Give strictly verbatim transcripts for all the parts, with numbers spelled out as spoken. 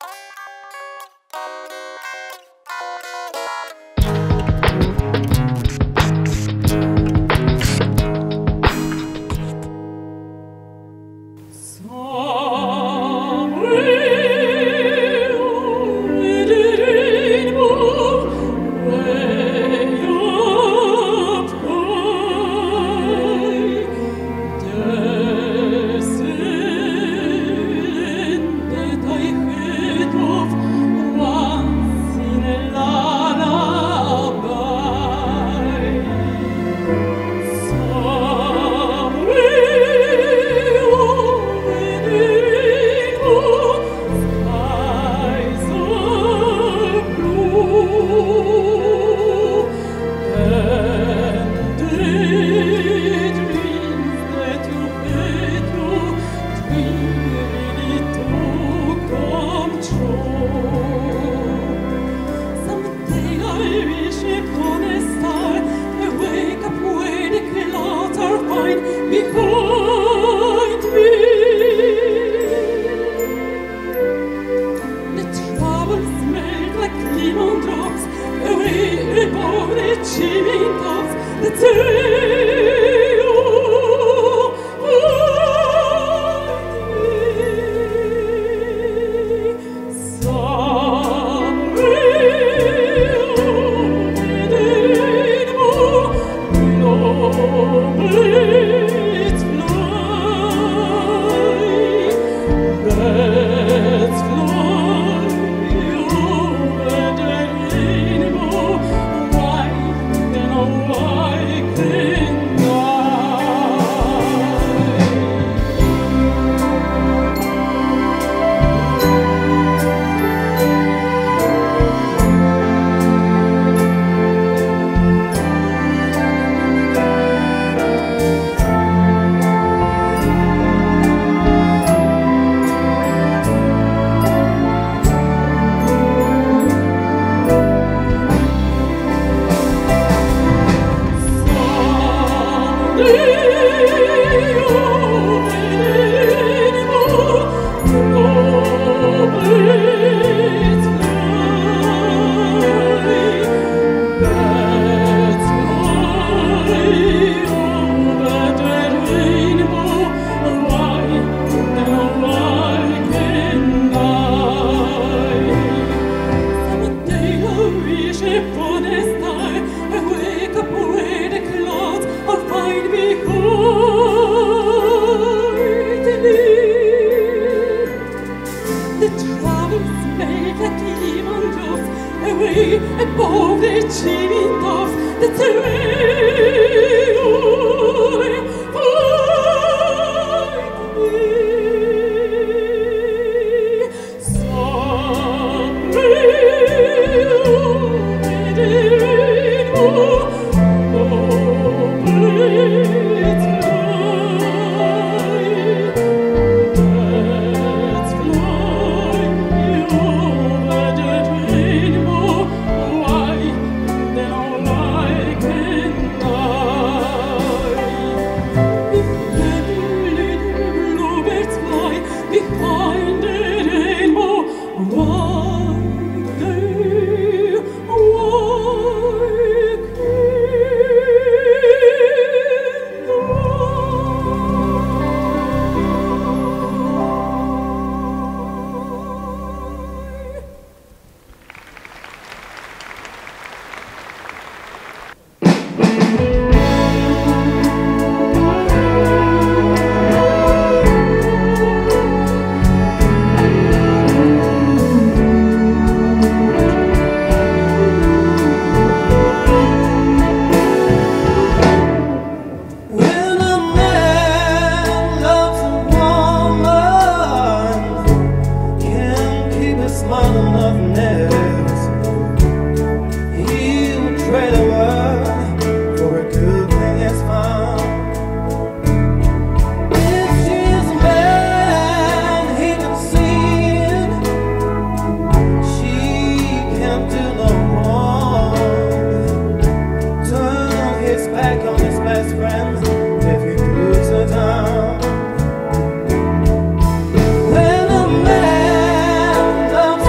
When a man loves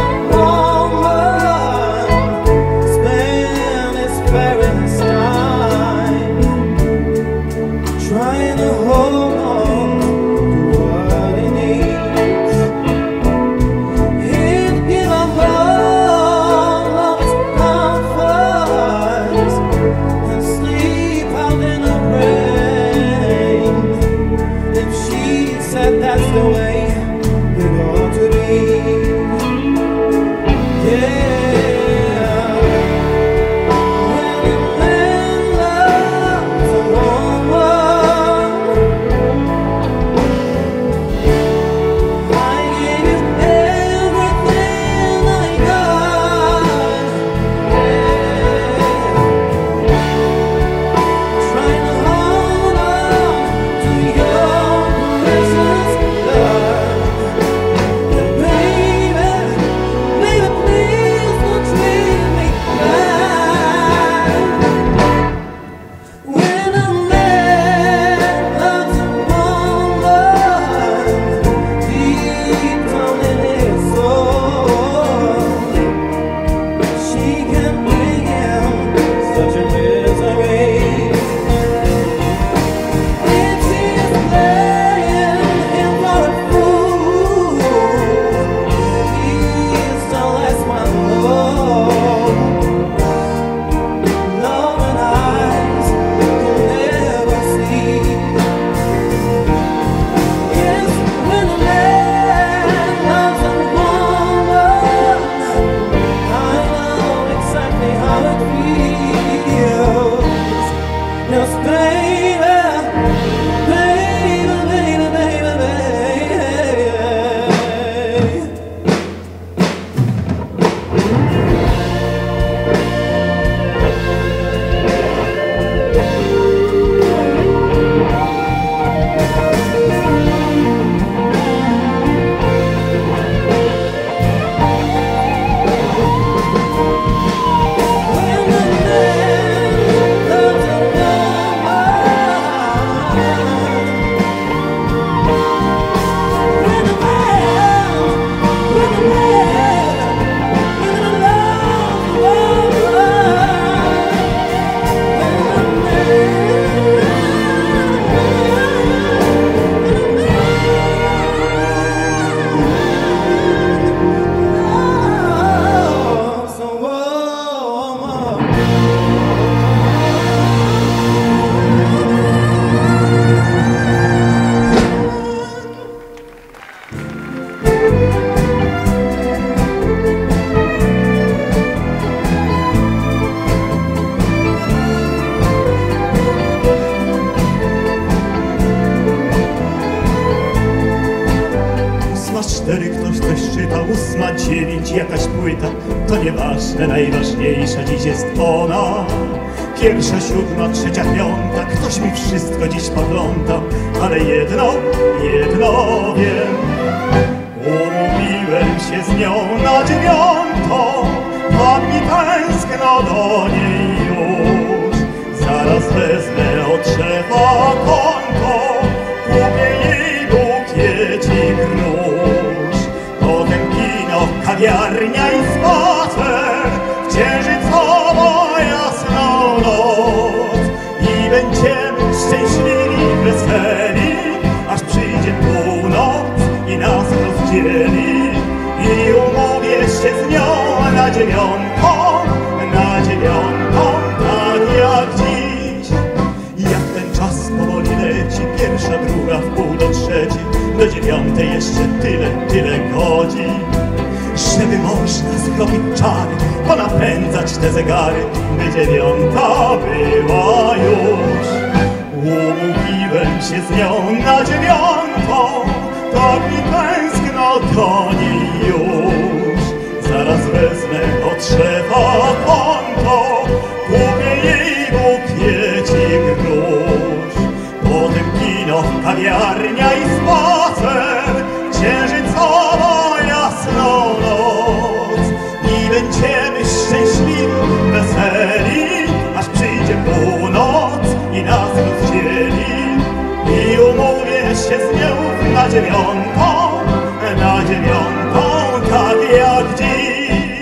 ósma, dziewięć, jakaś płyta, to nieważne, najważniejsza dziś jest ona. Pierwsza, siódma, trzecia, piąta, ktoś mi wszystko dziś pogląda, ale jedno, jedno wiem. Umówiłem się z nią na dziewiątą, tak mi tęskno do niej już. Zaraz wezmę od szefa konto, kupię jej bukiecik róż. Potem kino, kawiarnia i spacer w księżycowo jasną noc. I będziemy szczęśliwi, weseli, aż przyjdzie północ i nas rozdzieli. I umówię się z nią na dziewiątą, na dziewiątą, tak jak dziś. Jak ten czas powoli leci, pierwsza, druga, w pół do trzeciej, do dziewiątej jeszcze tyle, tyle godzin, żeby można zrobić czary, ponapędzać te zegary, by dziewiąta była już. Umówiłem się z nią na dziewiątą, tak mi tęskno do niej już. Zaraz wezmę od szefa konto, kupię jej bukiecik róż. Potem kino, kawiarnia i spacer, księżycowo jasną noc. I będziemy szczęśliwi, weseli, aż przyjdzie północ i nas rozdzieli. I umówię się z nią na dziewiątą, na dziewiątą, tak jak dziś.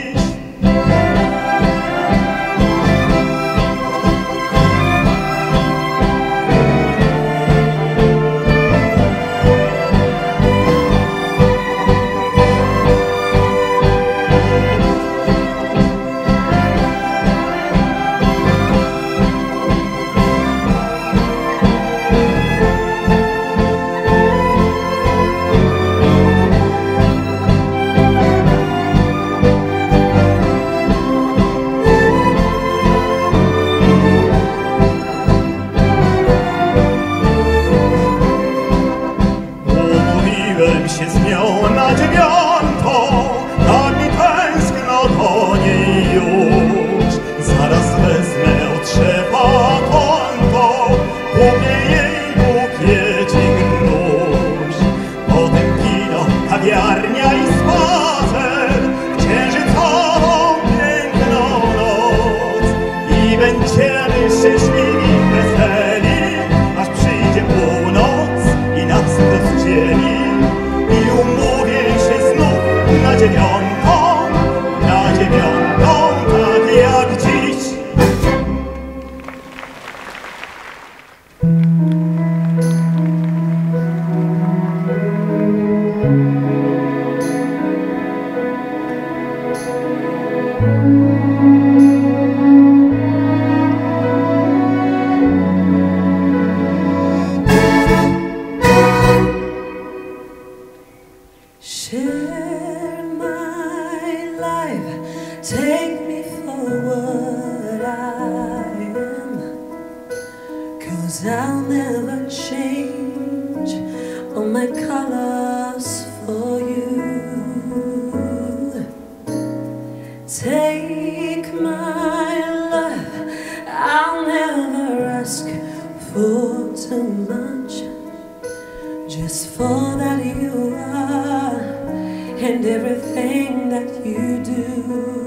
Się z nią na dziewiątą, tak mi tęskno do niej już. Zaraz wezmę od szefa konto, kupię jej bukiecik róż. Potem kino, kawiarnia i spacer w księżycową piękną noc. I będziemy szczęśliwi, weseli, aż przyjdzie północ i nas rozdzieli. I umówię się znów na dziewiątą, na dziewiątą, tak jak dziś. Share my life, take me for what I am, 'cause I'll never change all my colors for you. Take my love, I'll never ask for too much, just for that you are and everything that you do.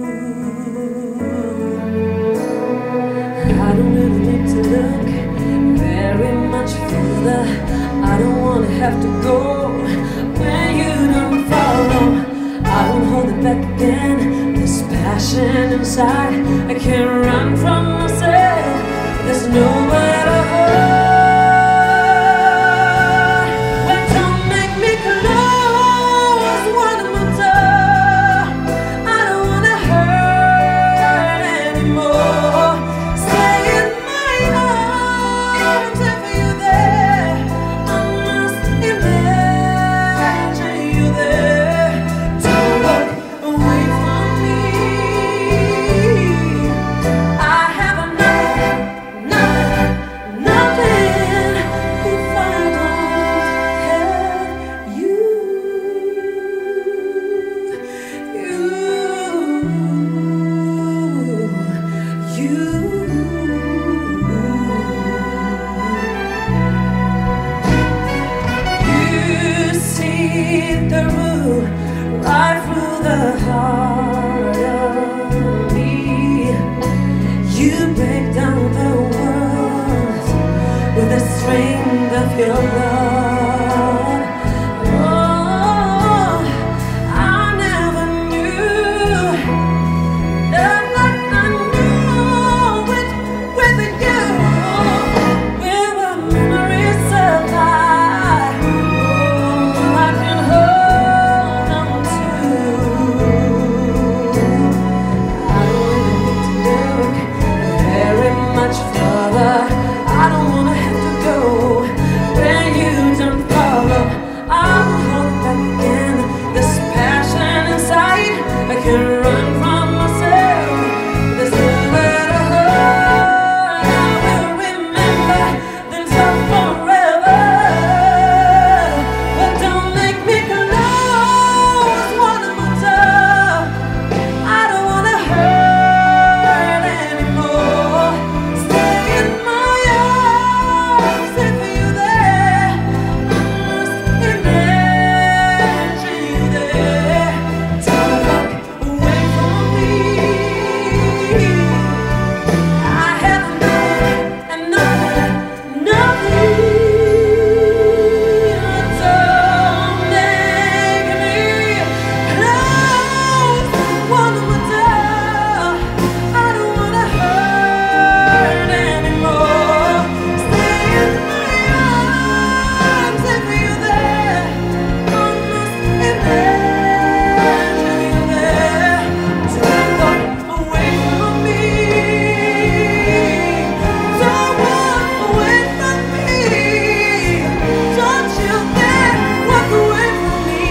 I don't really need to look very much further. I don't want to have to go where you don't follow. I won't hold it back again. This passion inside, I can't run from myself. There's nowhere to hide. Nothing real love. Oh, I never knew love like I knew it with you. Will our memories survive? Oh, I can hold on to. I don't need to look very much further. I don't wanna have to go where you don't follow. I'll hold back again this passion inside. I can run from myself. This love that I heard, I will remember. Then love forever. But don't make me close one more time. I don't wanna hurt anymore. Stay in my arms if you're there. I must imagine you there. Don't look away from me. I have known and known nothing. Don't make me close one more time. I don't wanna hurt anymore. Stay in my arms if you're there. I must imagine you there. Don't walk away from me. Don't walk away from me. Don't you dare walk away from me.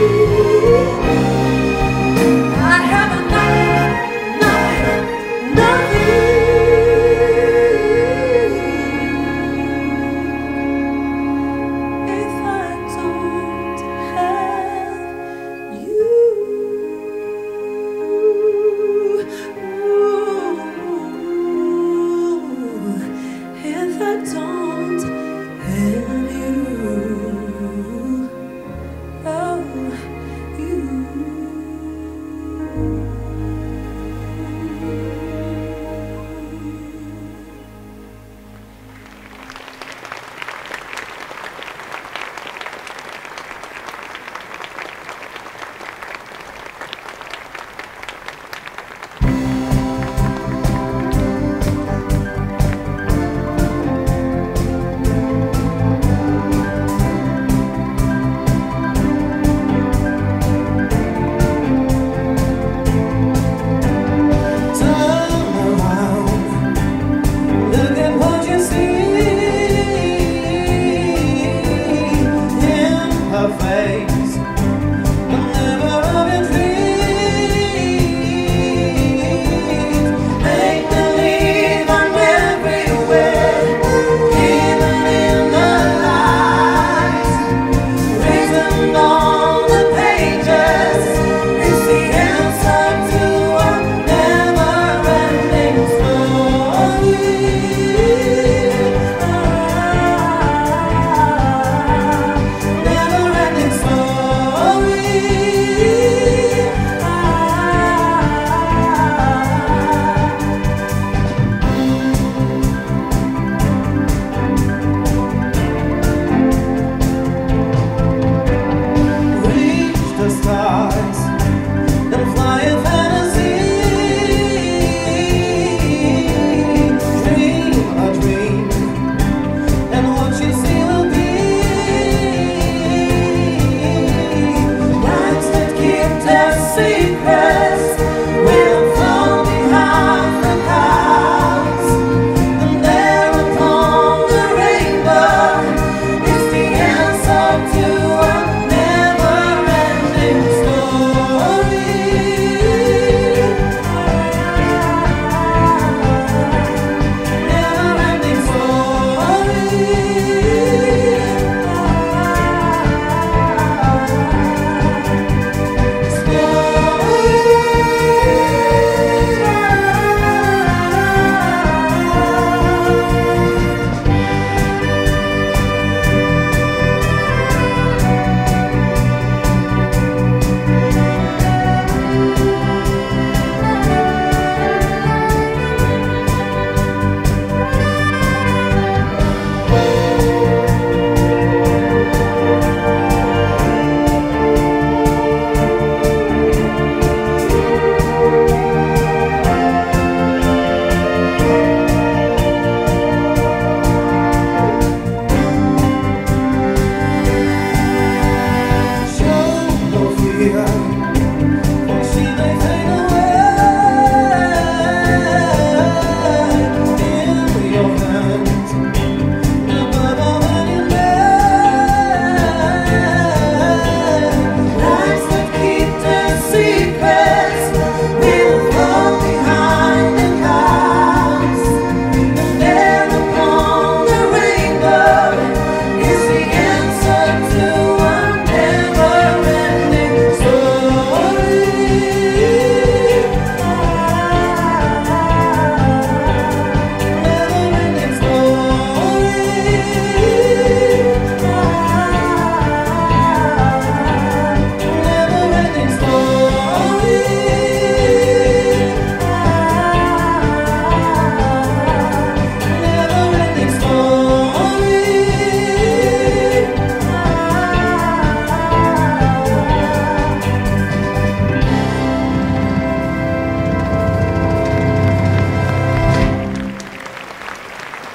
I have nothing, nothing, nothing. If I don't have you, if I don't have you, oh, you.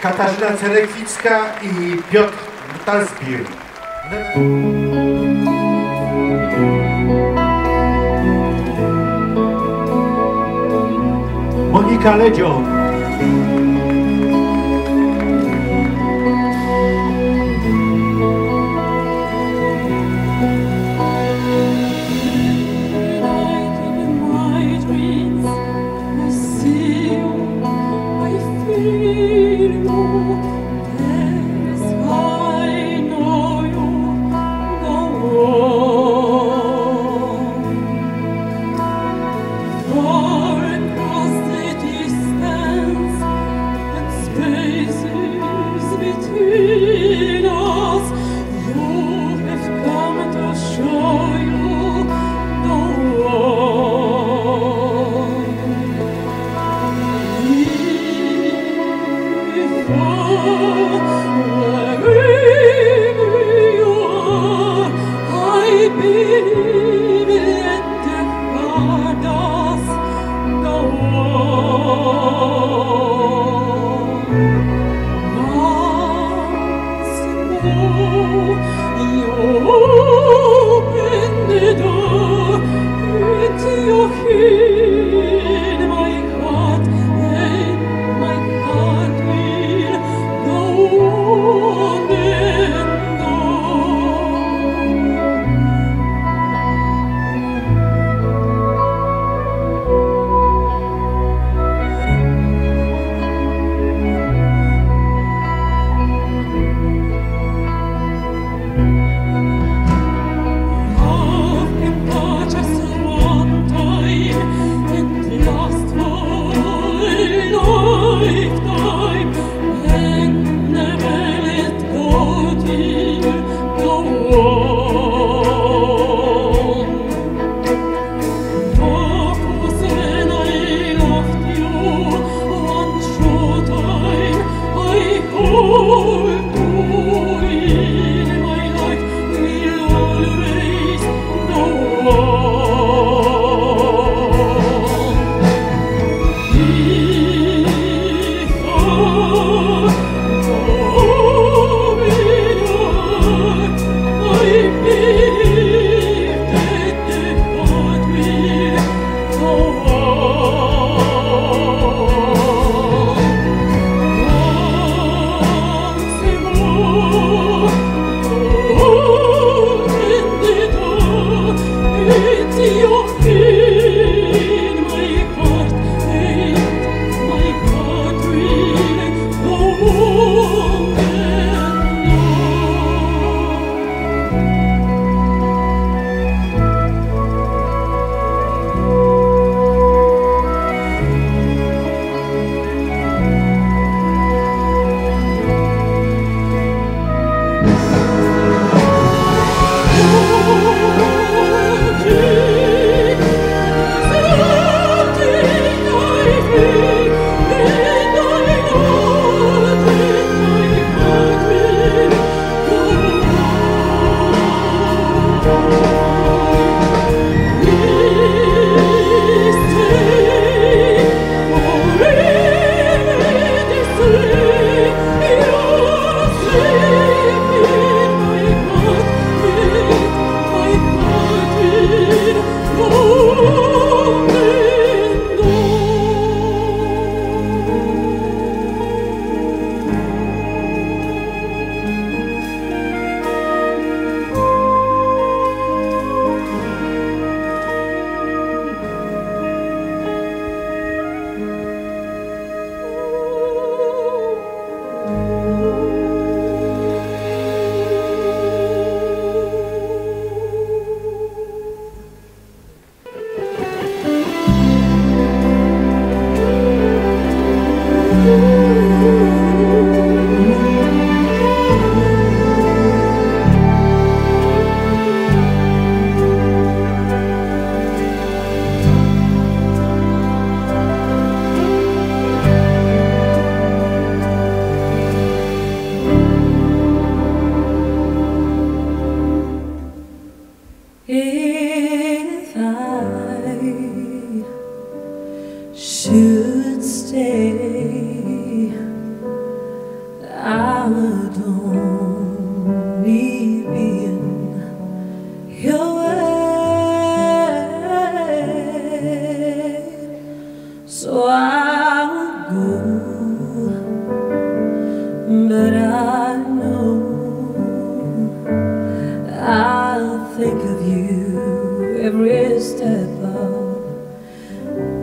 Katarzyna Cerekwicka i Piotr Talsbir. Monika Ledzio. should stay,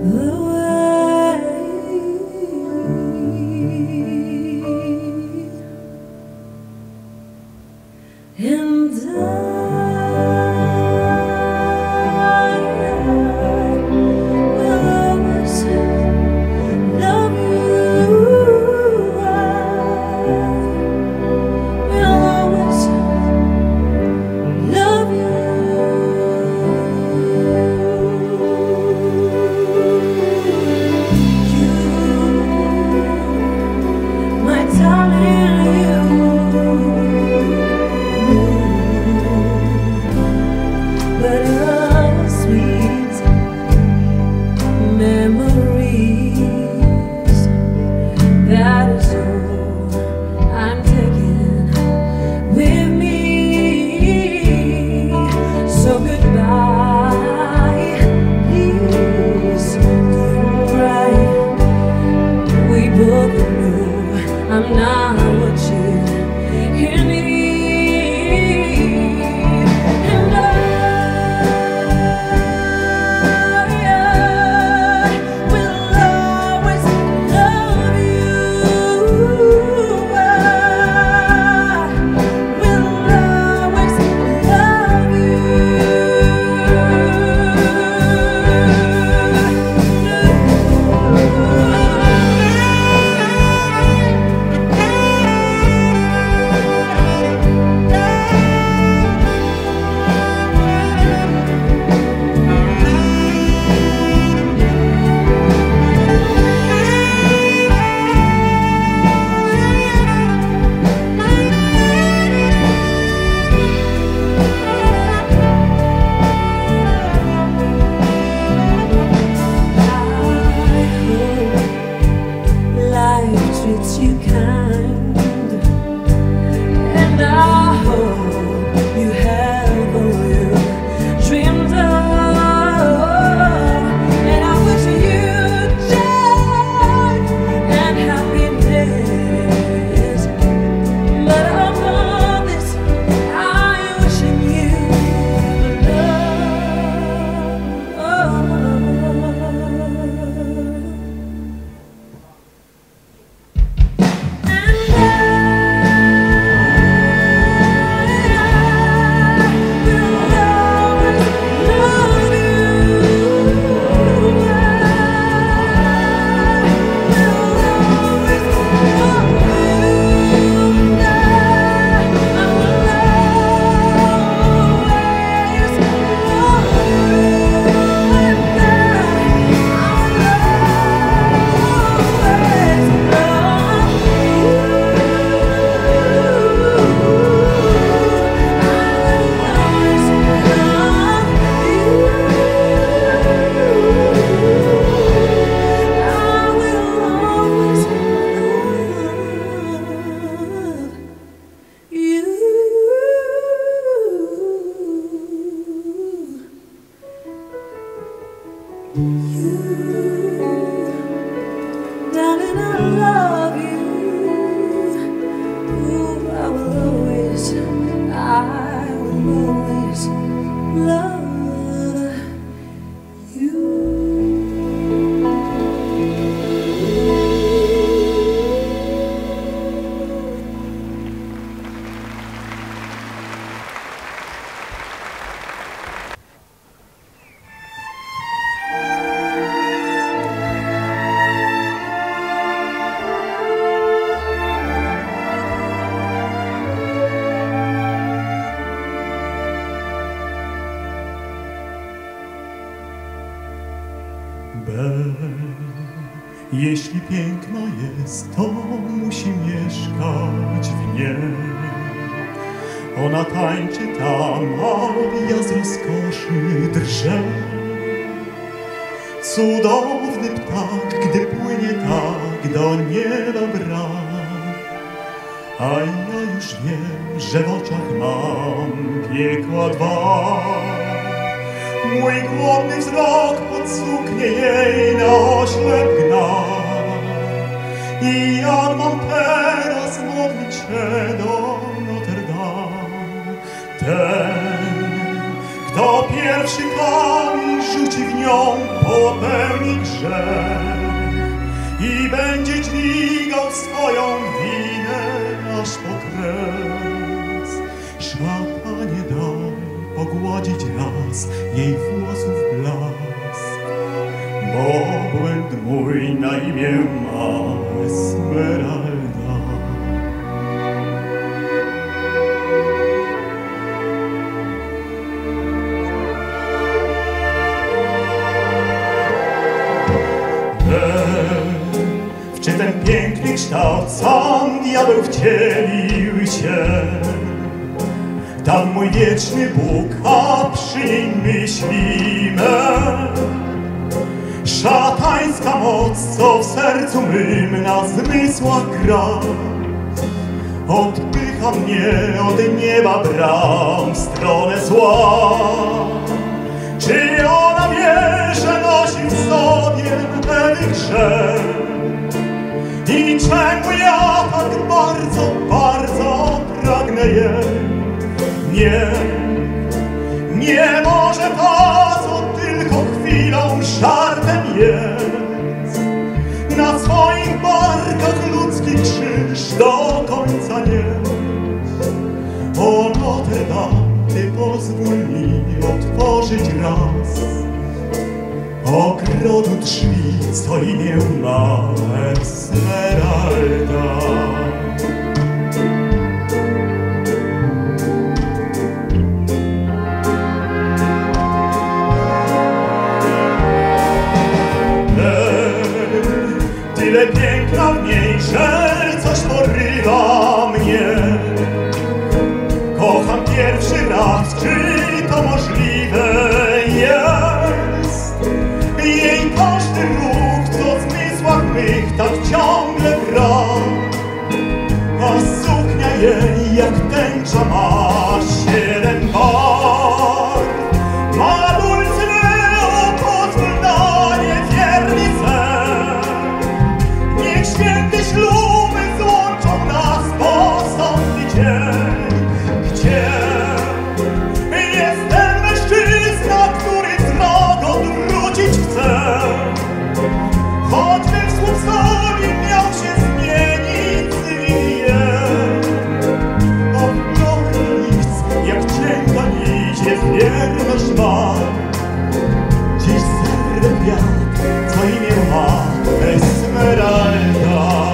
Jeśli piękna jest, to musi mieszkać w niej. Ona tańczy tam, a ja z rozkoszy drżę. Cudowny ptak, gdy płynie tak do nieba brak. A ja już wiem, że w oczach mam piekła dwa. Mój głodny wzrok pod suknię jej na oślep gna. I jak mam teraz modlić się do Notre Dame? Ten, Kto pierwszy kamień rzuci w nią, popełni grzech i będzie dźwigał swoją winę aż po kres. Szatanie, daj pogładzić raz jej włosów blask, bo błęd mój na imię ma Esmeralda. Czy ten piękny kształt sam diabeł wcielił się? Tam mój wieczny Bóg, a przy nim myśli me. Szatańska moc, co w sercu mym na zmysłach gra, odpycha mnie od nieba bram w stronę zła. Czy ona wie, że nosi w sobie ten grzech? I czemu ja tak bardzo, bardzo pragnę jej? Nie, nie może ta, co tylko chwilą żartem jest. Na swoich barkach ludzki krzyż do końca nieść. O Notre Dame, ty pozwól mi otworzyć raz ogrodu drzwi, co imię ma Esmeralda. Tyle piękna w niej, że coś porywa mnie. Kocham pierwszy raz, czy to możliwe jest? Jej każdy ruch, co w zmysłach mych tak ciągle gra, a suknia jej jak tęcza ma siedem barw. Ma Dulcineo, pozwól na niewierny sen. Niech święty śluby złączą nas w ostatni dzień. Gdzie jest ten mężczyzna, który wzrok odwrócić chce? Choćby w słup sobie miał się zmienić wie. O mnogi nic, jak cienka nić jest wierność ma. Dziś zerwę wiatr, co imię ma Esmeralda.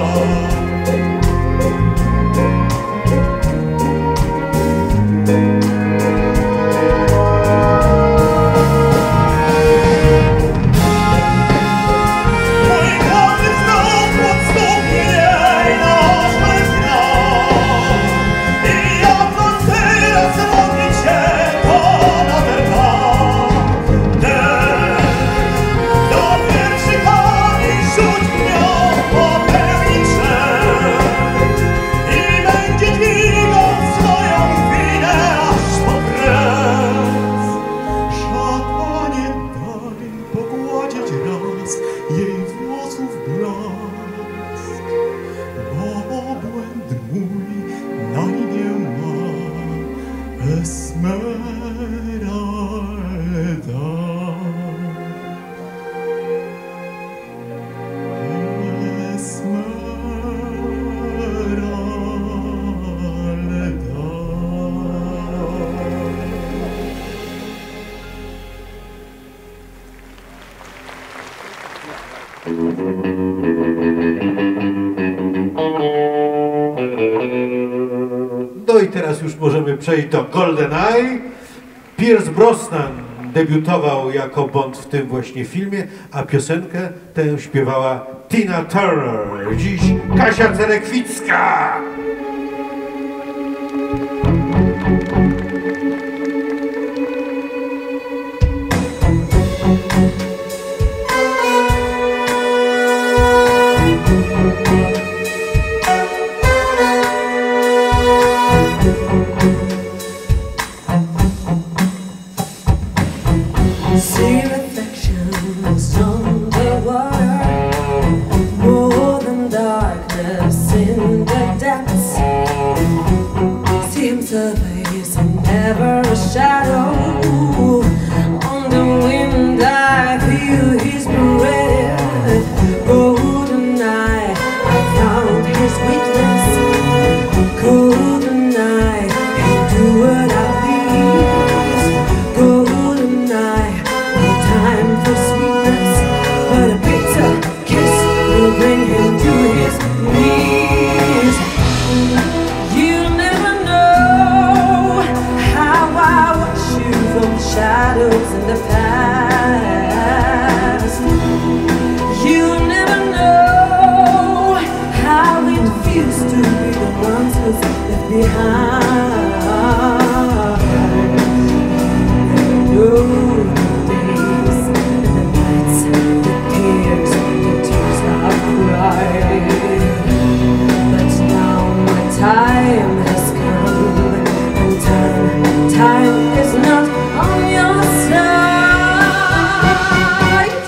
No i teraz już możemy przejść do GoldenEye. Pierce Brosnan debiutował jako Bond w tym właśnie filmie, a piosenkę tę śpiewała Tina Turner. Dziś Kasia Cerekwicka. See reflections on the water, more than darkness in the depths. Seems a place and never a shadow. but a bitter kiss will bring him to his knees. You'll never know how I watch you from the shadows in the past. You'll never know how it feels to be the ones who's left behind. You never know the days and the nights, the tears, the tears I've cried. But now my time has come, and time, time is not on your side.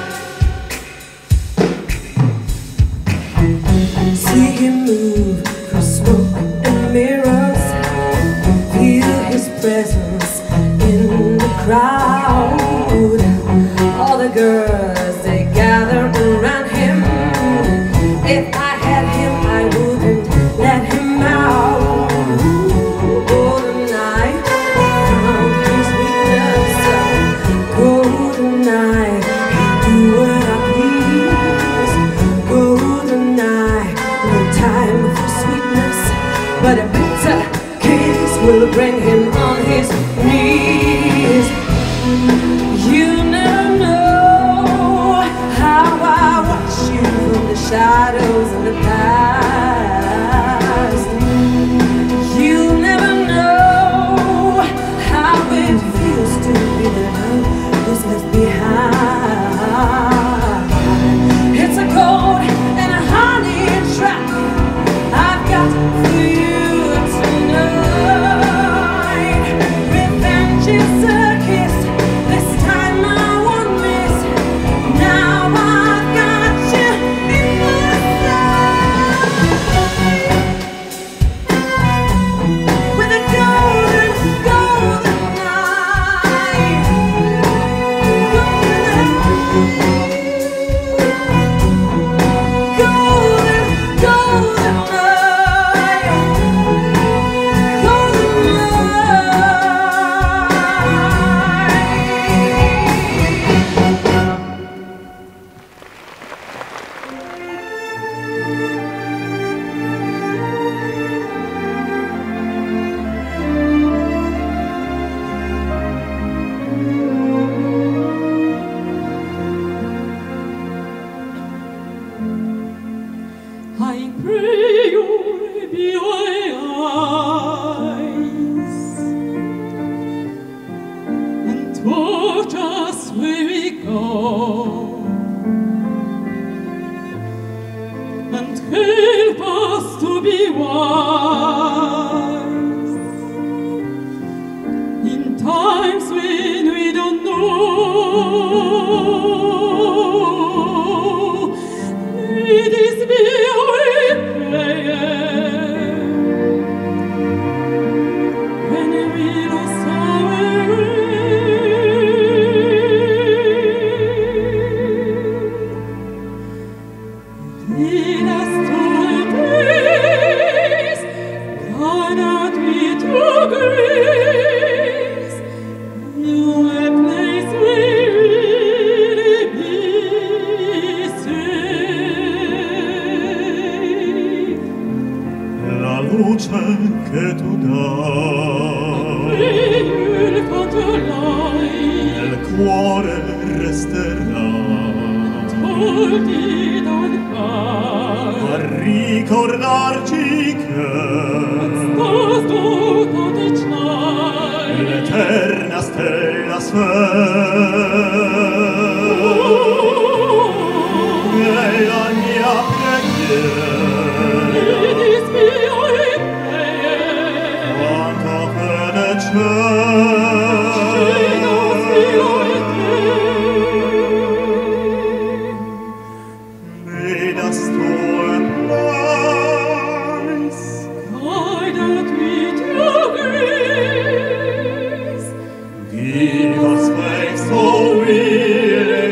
See him move through smoke and mirrors, feel his presence in the crowd. All the girls, they gather around him. If I had him, I wouldn't let him out. Oh, the night found his weakness. Go the night, do what I please. Go the night, no time for sweetness, but a bitter kiss will bring him on his knees. You never know how I watch you from the shadows in the past. You never know how it feels to be the one who's left behind. It's a cold and a honey trap I've got for you tonight. Revenge is a kiss, this time I won't miss. Now I've got you in my sight. With a golden, golden night. Golden, golden, golden night. Golden I pray you be my eyes and taught us where we go, and help us to be wise in times when we don't know. Let this be our prayer when we lose our way. Lead us to a place guarded with your grace, to a place where we'll be safe. La luce che tu dai Il canto light, nel cuore resterà tolti dal far, a ricordarci che stato tanti ciai, l'eterna stella sei. È la mia preghiera, Let this be our prayer, quanta fede c'è. let us be our Lead us to a place guided with your grace. give us faith so we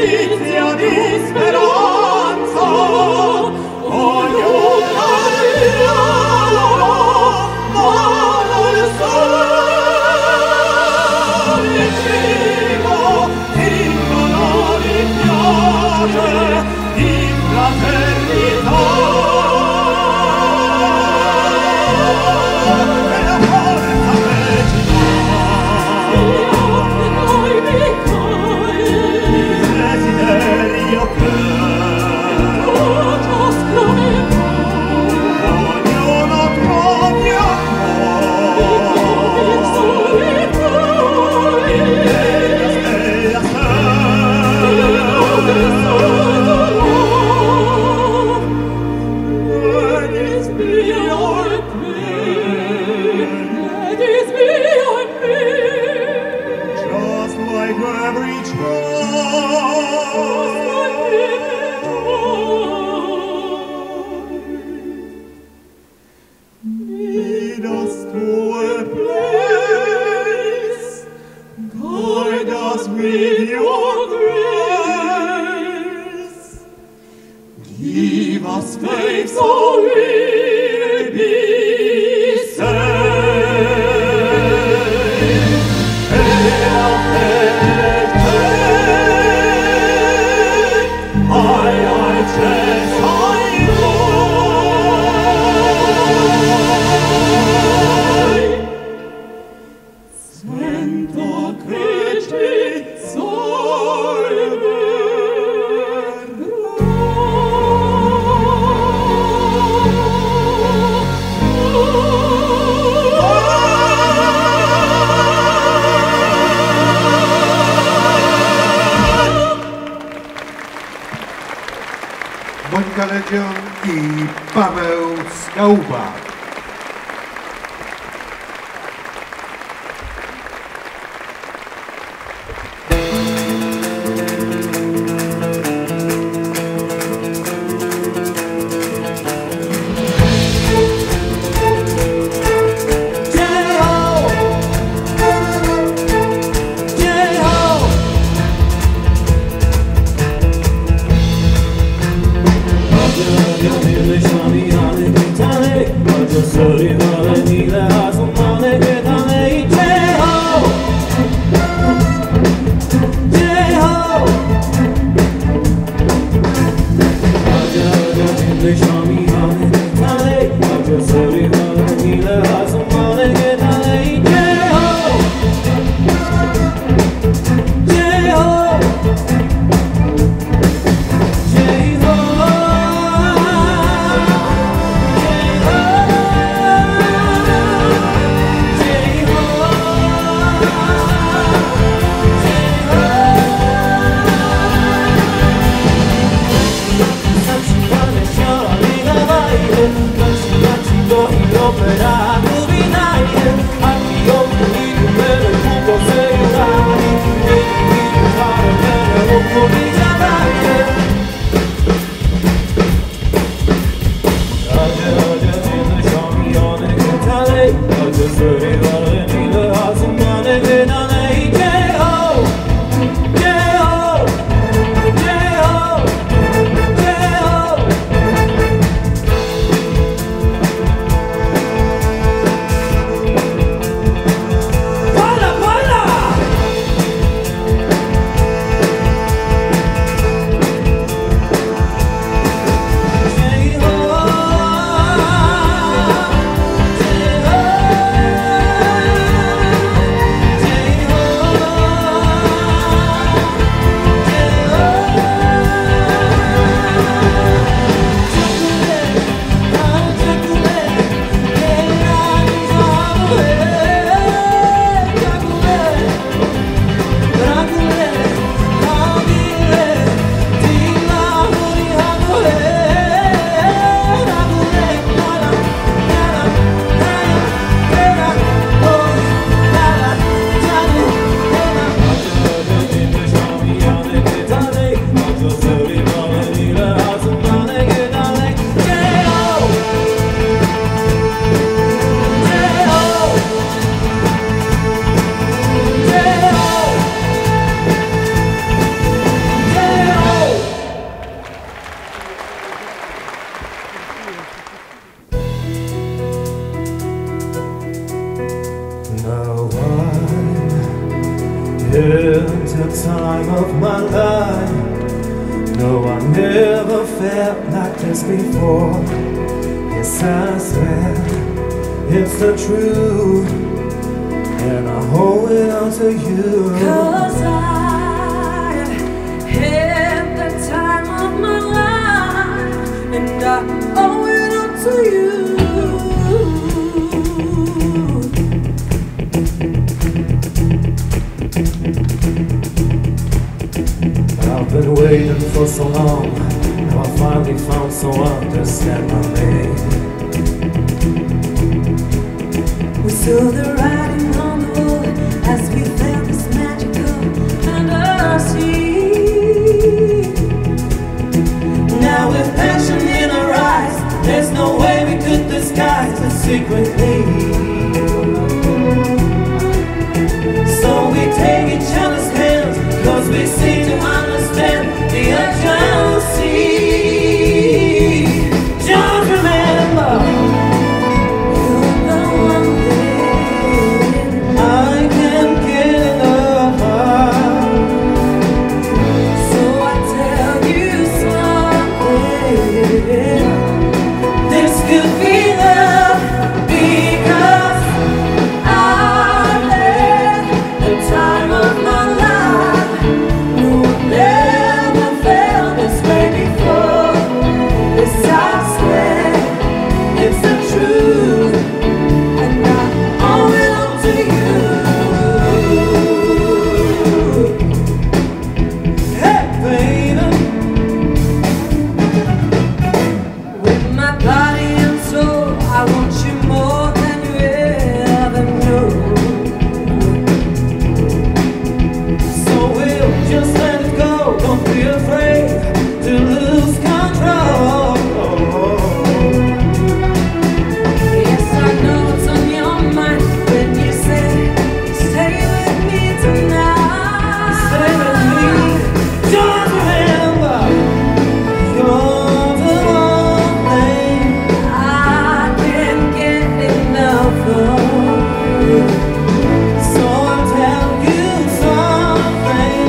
delizia di speranza, ognuna riala, ma non sole cibo, tingono di piace, di fraternità. With your grace, give us faith so we'll be saved. Help, help, help, I, I, chase, I go. Sento Christi, Monika Ledzion i Paweł Skałuba. Myślami, ale pytanie, felt like this before. Yes, I swear it's the truth, and I hold it on to you. 'Cause I had the time of my life, and I owe it all to you. I've been waiting for so long, now I finally found someone to stand by me. We saw the writing on the wall as we felt this magical fantasy. Now with passion in our eyes, there's no way we could disguise it secretly. So we take each other's hands, 'cause we seem to understand the urgency. Just remember, You're the one thing I can't get enough of. So I tell you something. This could be love, because I had the time of my life. No one ever felt this way before. This I swear, it's the truth, and I owe it all to you. hey baby, With my body and soul, I want you more than you ever knew. so we'll just let it go. Don't be afraid to lose control. Yes, I know what's on your mind when you say, stay with me tonight. Stay with me. Just remember, you're the one thing I can't get enough of. So I'll tell you something.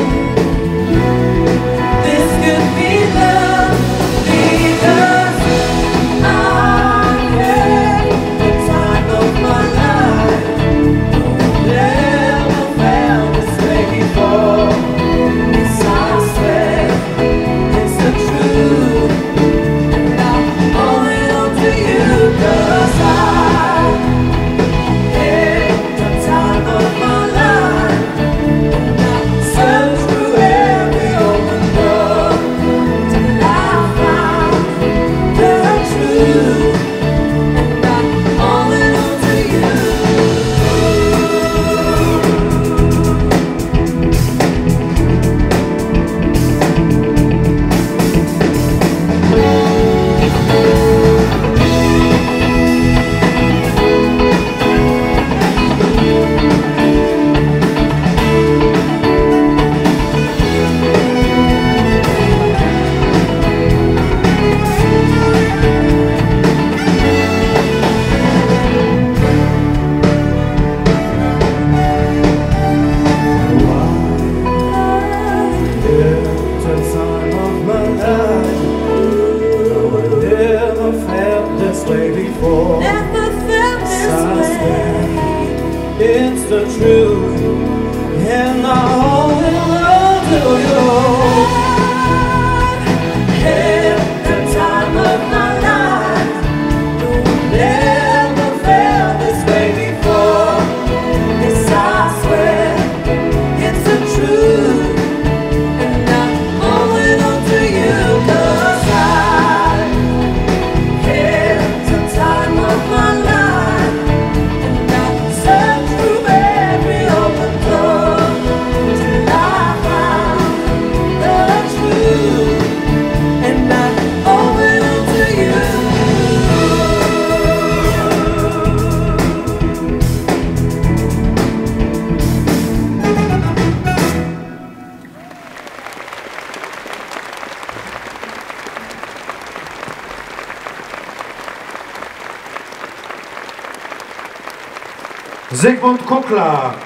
This could be love, because I had the time of my life. never felt this way before. Yes, I swear, It's the truth. and I owe it all to you. 'Cause I had the time of my life, and I searched through every open door till I found the truth, and I owe it all to you. The time of my life, no one ever felt this way before. Never felt this I swear way. it's the truth, and I owe it all to you. Had the time of my life. No one ever felt this way before. Yes, I swear, it's the truth, and I owe it all to you. 'Cause I had the time of my life, and I searched through every open door till I found the truth, and I owe it all to you. Zygmunt Kukla.